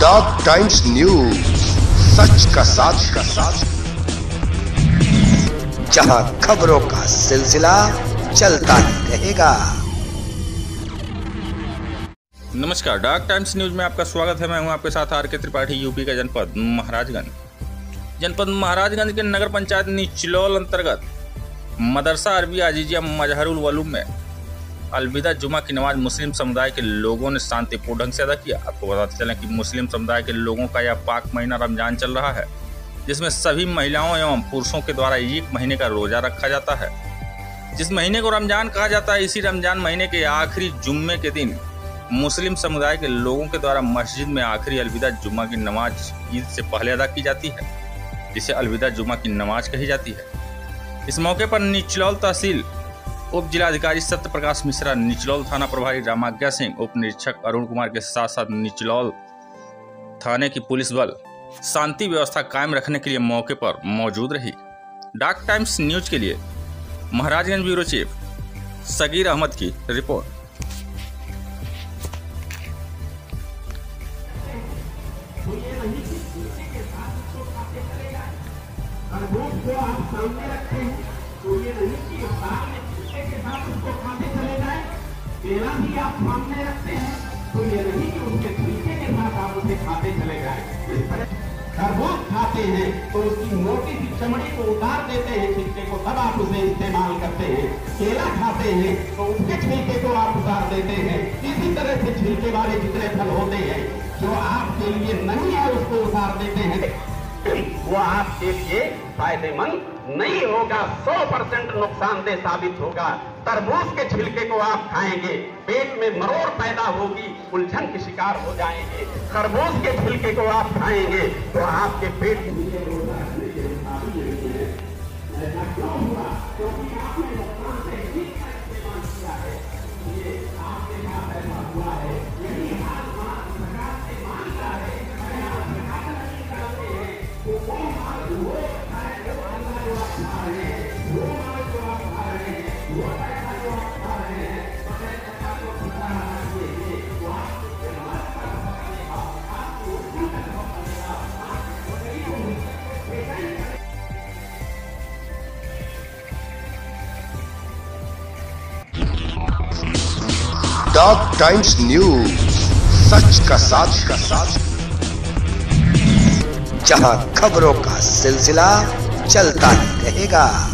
Dog times news, सच का साथ जहां खबरों का सिलसिला चलता ही रहेगा। नमस्कार, डॉग टाइम्स न्यूज में आपका स्वागत है। मैं हूं आपके साथ आर के त्रिपाठी। यूपी का जनपद महाराजगंज के नगर पंचायत निचलौल अंतर्गत मदरसा अरबी आजीजिया मजहरुल वलूम में अलविदा जुमा की नमाज मुस्लिम समुदाय के लोगों ने शांतिपूर्ण ढंग से अदा किया। आपको बताते चलें कि मुस्लिम समुदाय के लोगों का यह पाक महीना रमजान चल रहा है, जिसमें सभी महिलाओं एवं पुरुषों के द्वारा एक महीने का रोजा रखा जाता है। जिस महीने को रमजान कहा जाता है, इसी रमजान महीने के आखिरी जुम्मे के दिन मुस्लिम समुदाय के लोगों के द्वारा मस्जिद में आखिरी अलविदा जुमा की नमाज ईद से पहले अदा की जाती है, जिसे अलविदा जुमा की नमाज कही जाती है। इस मौके पर निचलौल तहसील उप जिलाधिकारी सत्य प्रकाश मिश्रा, निचलौल थाना प्रभारी रामाज्ञा सिंह, उप निरीक्षक अरुण कुमार के साथ साथ निचलौल थाने की पुलिस बल शांति व्यवस्था कायम रखने के लिए मौके पर मौजूद रही। डॉग टाइम्स न्यूज के लिए महाराजगंज ब्यूरो चीफ सगीर अहमद की रिपोर्ट। जो आप सामने रखते हैं तो ये नहीं कि बाद में छिलके के साथ उसको खाते चले जाए। केला भी आप सामने रखते हैं तो ये नहीं कि उसके छिलके के साथ आप उसे खाते चले जाए। खरबूज खाते हैं तो उसकी मोटी सी चमड़ी को उतार देते हैं छिलके को, तब आप उसे इस्तेमाल करते हैं। केला खाते हैं तो उसके छिलके को आप उतार देते हैं। इसी तरह से छिलके वाले जितने फल होते हैं जो आपके लिए नहीं है उसको उतार देते हैं, वो आपके लिए फायदेमंद नहीं होगा, 100% नुकसानदेह साबित होगा। तरबूज के छिलके को आप खाएंगे, पेट में मरोड़ पैदा होगी, उलझन के शिकार हो जाएंगे। खरबूज के छिलके को आप खाएंगे तो आपके पेट में ऐसा क्यों हुआ? क्योंकि आपने नुकसान से ठीक का इस्तेमाल किया है। ये आपके साथ ऐसा हुआ है। यही हाल सरकार से मांगता है। डॉग टाइम्स न्यूज, सच का साथ जहां खबरों का सिलसिला चलता ही रहेगा।